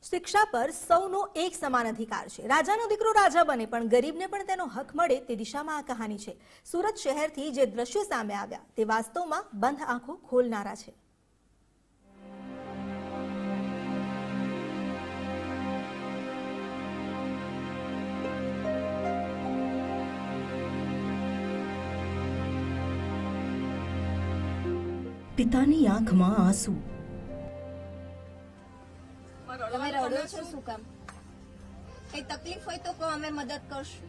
શિક્ષા પર સૌનો એક સમાન અધિકાર છે। રાજાનો દીકરો રાજા બને પણ ગરીબને પણ તેનો હક મળે તે દિશામાં આ કહાની છે। સુરત શહેરથી જે દ્રશ્યો સામે આવ્યા તે વાસ્તવમાં બંધ આંખો ખોલનારા છે। પિતાની આંખમાં આંસુ। તમે રડો છો શું કામ? કઈ તકલીફ હોય તો કહો, અમે મદદ કરશું।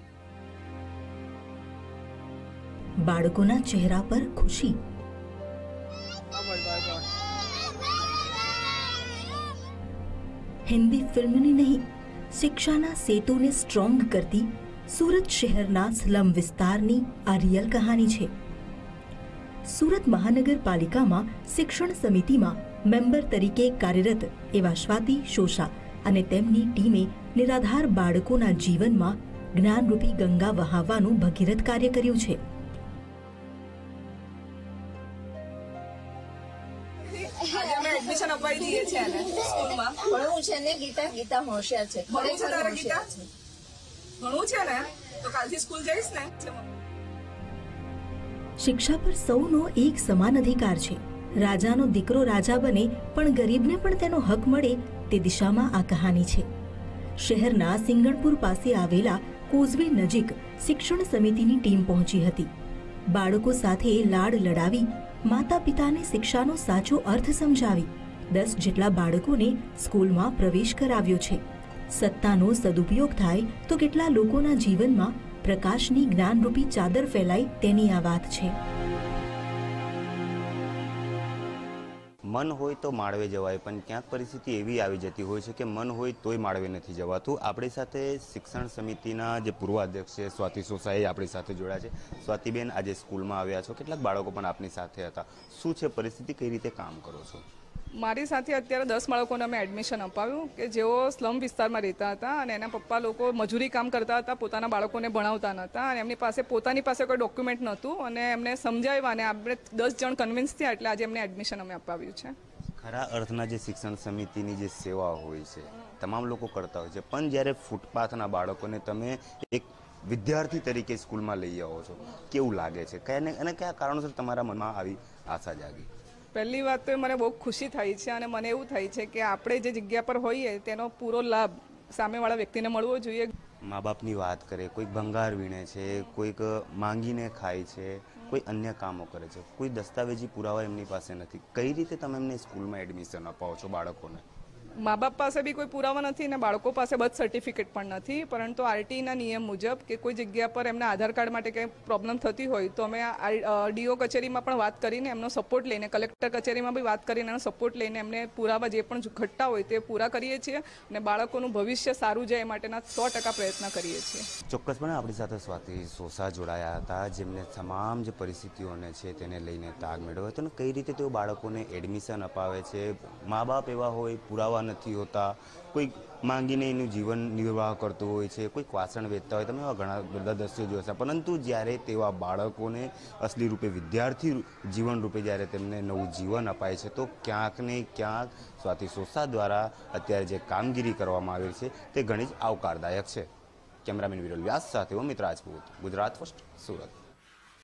બાળકોના ચહેરા પર ખુશી। હિન્દી ફિલ્મની નહીં, શિક્ષાના સેતુને સ્ટ્રોંગ કરતી સુરત શહેરના સ્લમ વિસ્તારની આ રિયલ કહાની છે। સુરત મહાનગરપાલિકામાં શિક્ષણ સમિતિમાં મેમ્બર તરીકે કાર્યરત એવા સ્વાતિ શોષા અને તેમની ટીમે નિરાધાર બાળકોના જીવનમાં જ્ઞાનરૂપી ગંગા વહાવવાનું ભગીરથ કાર્ય કર્યું છે। એડમિશન અપાઈ દઈએ છે એને સ્કૂલમાં ભણવું છે ને ગીતા હોશિયાર છે। ભણવું છે તારે ગીતા? ભણવું છે ને તો કાલથી સ્કૂલ જઈશ ને। શિક્ષા પર સૌનો એક સમાન અધિકાર છે। રાજાનો દીકરો રાજા બને પણ ગરીબને પણ તેનો હક મળે તે દિશામાં આ કહાની છે। શહેરના સિંગણપુર પાસે આવેલા કોઝવે નજીક શિક્ષણ સમિતિની ટીમ પહોંચી હતી। બાળકો સાથે લાડ લડાવી માતા પિતાને શિક્ષાનો સાચો અર્થ સમજાવી 10 જેટલા બાળકોને સ્કૂલમાં પ્રવેશ કરાવ્યો છે। સત્તાનો સદુપયોગ થાય તો કેટલા લોકોના જીવનમાં પ્રકાશની જ્ઞાનરૂપી ચાદર ફેલાય તેની આ વાત છે। મન હોય તો માળવે જવાય, પણ ક્યાંક પરિસ્થિતિ એવી આવી જતી હોય છે કે મન હોય તોય માળવે નથી જવાતું। આપણી સાથે શિક્ષણ સમિતિના જે પૂર્વ અધ્યક્ષ છે સ્વાતિ શોષા આપણી સાથે જોડાયા છે। સ્વાતિબેન, આજે સ્કૂલમાં આવ્યા છો, કેટલાક બાળકો પણ આપની સાથે હતા, શું છે પરિસ્થિતિ, કઈ રીતે કામ કરો છો? મારી સાથે અત્યારે 10 બાળકોને અમે એડમિશન અપાવ્યું કે જેઓ સ્લમ વિસ્તારમાં રહેતા હતા અને એના પપ્પા લોકો મજૂરી કામ કરતા હતા, પોતાના બાળકોને ભણાવતા નહોતા અને એમની પાસે પોતાની પાસે કોઈ ડોક્યુમેન્ટ નહોતું અને એમને સમજાવ્યા અને આપણે 10 જણ કન્વિન્સ થયા એટલે આજે એમને એડમિશન અમે અપાવ્યું છે। ખરા અર્થના જે શિક્ષણ સમિતિની જે સેવા હોય છે તમામ લોકો કરતા હોય છે, પણ જ્યારે ફૂટપાથના બાળકોને તમે એક વિદ્યાર્થી તરીકે સ્કૂલમાં લઈ આવો છો, કેવું લાગે છે? અને કયા કારણોસર તમારા મનમાં આવી આશા જાગી? પહેલી વાત તો મને બહુ ખુશી થાય છે અને મને એવું થાય છે કે આપણે જે જગ્યા પર હોઈએ તેનો પૂરો લાભ સામેવાળા વ્યક્તિને મળવો જોઈએ। મા બાપની વાત કરે, કોઈક ભંગાર વીણે છે, કોઈક માંગીને ખાય છે, કોઈ અન્ય કામો કરે છે, કોઈ દસ્તાવેજી પુરાવા એમની પાસે નથી, કઈ રીતે તમે એમને સ્કૂલમાં એડમિશન અપાવો છો બાળકોને? મા બાપ પાસે બી કોઈ પુરાવા નથી અને બાળકો પાસે બર્થ સર્ટિફિકેટ પણ નથી, પરંતુ આરટીના નિયમ મુજબ કે કોઈ જગ્યા પર એમના આધાર કાર્ડ માટે કંઈ પ્રોબ્લેમ થતી હોય તો અમે ડીઓ કચેરીમાં પણ વાત કરીને એમનો સપોર્ટ લઈને, કલેક્ટર કચેરીમાં બી વાત કરીને એનો સપોર્ટ લઈને એમને પુરાવા જે પણ ઘટતા હોય તે પૂરા કરીએ છીએ અને બાળકોનું ભવિષ્ય સારું જાય એ માટેના 100% પ્રયત્ન કરીએ છીએ। ચોક્કસપણે આપણી સાથે સ્વાતિ શોષા જોડાયા હતા, જેમને તમામ જે પરિસ્થિતિઓને છે તેને લઈને તાગ મેળવ્યો હતો અને કઈ રીતે તેઓ બાળકોને એડમિશન અપાવે છે। મા બાપ એવા હોય, પુરાવા નથી હોતા, કોઈ માંગીને એનું જીવન નિર્વાહ કરતું હોય છે, કોઈ વાસણ વેચતા હોય, તમે એવા ઘણા બધા દ્રશ્યો જોયા છે, પરંતુ જ્યારે તેવા બાળકોને અસલી રૂપે વિદ્યાર્થી જીવન રૂપે જ્યારે તેમને નવું જીવન અપાય છે તો ક્યાંક ને ક્યાંક સ્વાતિ શોષા દ્વારા અત્યારે જે કામગીરી કરવામાં આવી છે તે ઘણી જ આવકારદાયક છે। કેમેરામેન વિરલ વ્યાસ સાથે અમિત રાજપૂત, ગુજરાત ફર્સ્ટ, સુરત।